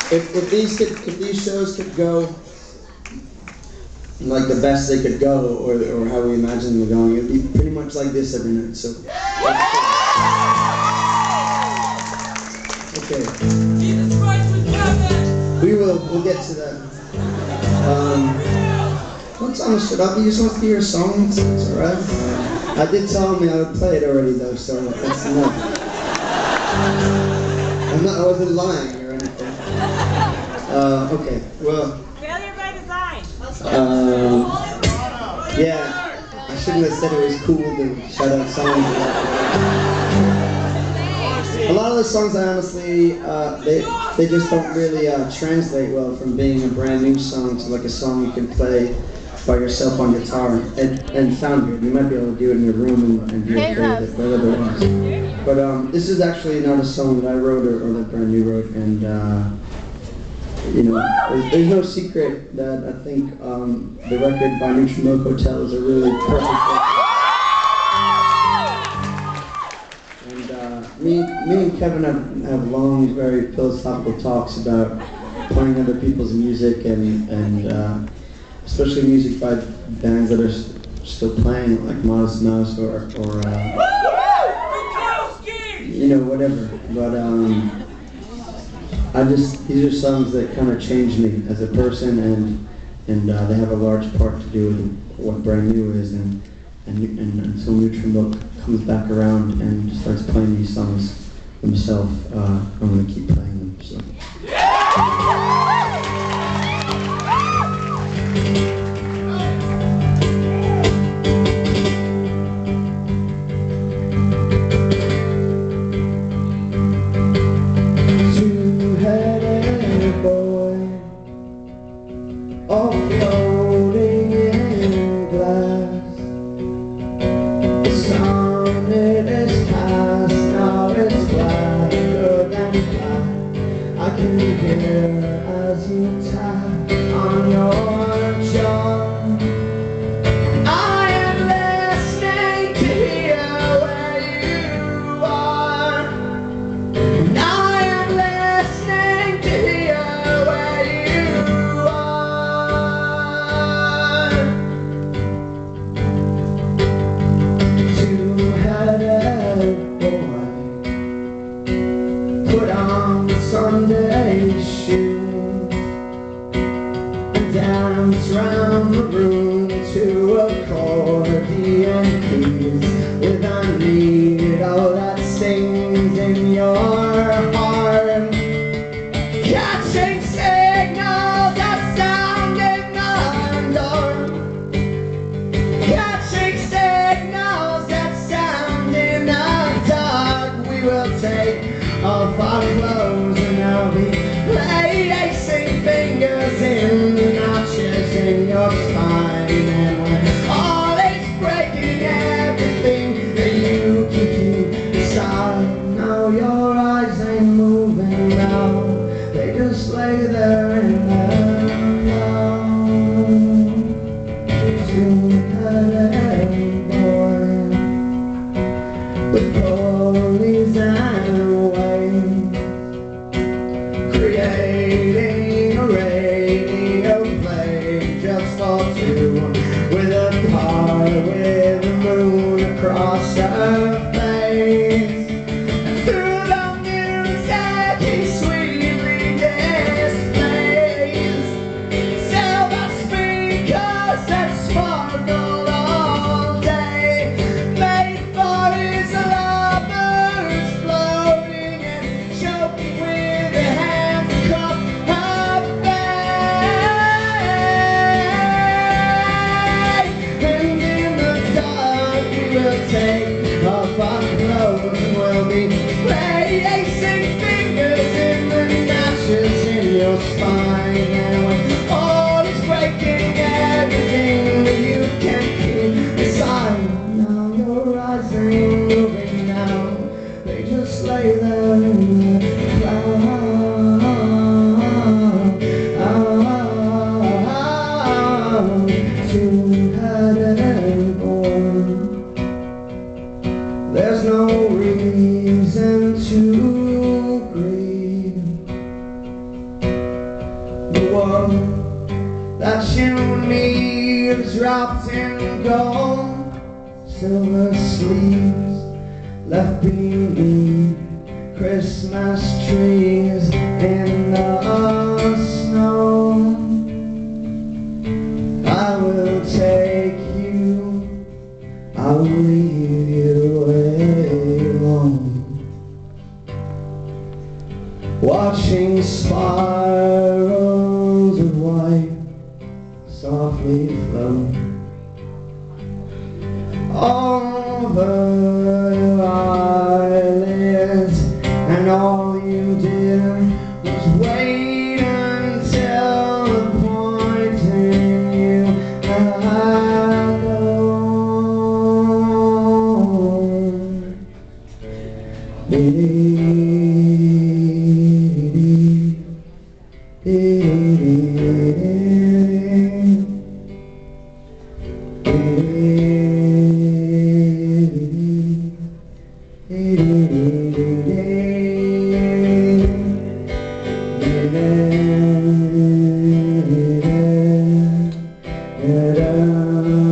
If these shows could go like the best they could go, or how we imagine them going, it'd be pretty much like this every night. So. Okay. Jesus Christ was coming. We'll get to that. What song should I be? You just want to hear a song? It's alright. I did tell me I would play it already though, so that's enough. I wasn't lying or anything. Okay, well. Failure by design. Yeah, I shouldn't have said it was cool to shout out songs. A lot of the songs, I honestly, they just don't really translate well from being a brand new song to like a song you can play by yourself on guitar and sound good. You might be able to do it in your room and be okay with it, but otherwise. But this is actually not a song that I wrote or that brand new wrote, and you know, there's no secret that I think the record by Neutral Milk Hotel is a really perfect record. Me and Kevin have long, very philosophical talks about playing other people's music and especially music by bands that are still playing, like Modest Mouse or you know, whatever. But these are songs that kind of changed me as a person, and they have a large part to do with what brand new is, and until Neutral Milk comes back around and starts playing these songs himself, I'm going to keep playing them. So. Two-headed boy, all floating in glass. The sun it is past, now it's blacker than black. I can hear as you tap on your jaw. I am listening to hear where you are. And I am listening to hear where you are. Two-headed boy, put on Sunday shoes and dance round the room to accordion keys. With I need all that stings in your heart, catching signals that sound in the dark, catching signals that sound in the dark. We will take off our clothes and I'll be placing fingers in the notches in your spine, and when all is breaking, everything that you can keep inside. Now your eyes ain't moving now, they just lay there in their love. Two-headed boy, with pulleys and waves, creating a radio play just for two, with a car with the moon across her face. And through the music he sweetly displays silver speakers that sparkle all day, made for his lovers, floating and choking with their hands across door that you need dropped in gold. Silver sleeves left beneath Christmas trees in the snow. I will take you, I will leave you alone, watching spirals of white softly float over your eyelids, and all you did was wait until the point in you had known.